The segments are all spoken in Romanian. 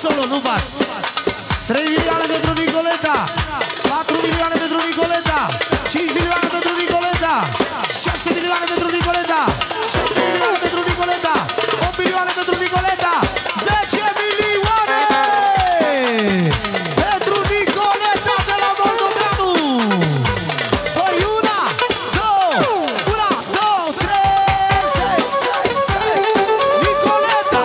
solo, nu vas. 3 milioane pentru Nicoleta, 4 milioane pentru Nicoleta, 5 milioane pentru Nicoleta, 6 milioane pentru Nicoleta, 7 milioane pentru Nicoleta, 8 milioane pentru Nicoleta, 10 milioane pentru Nicoleta de la Moldoveanu. Păi una, două, 3, Nicoleta.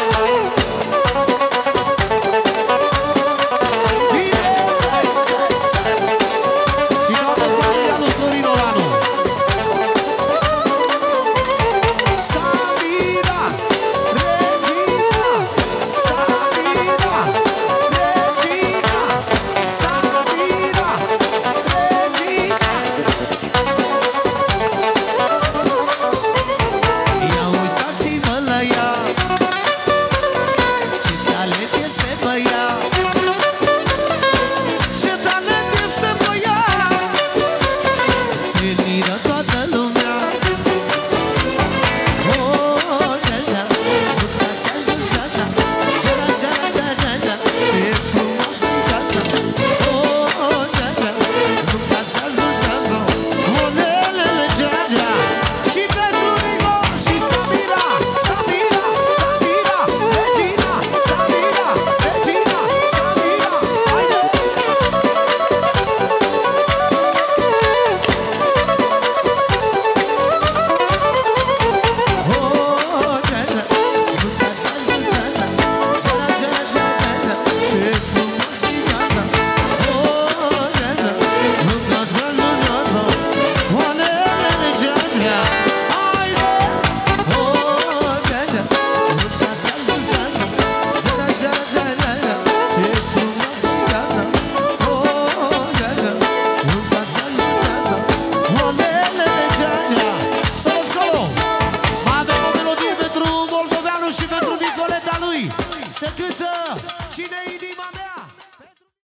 Și pentru Nicoleta lui se cântă Cine-i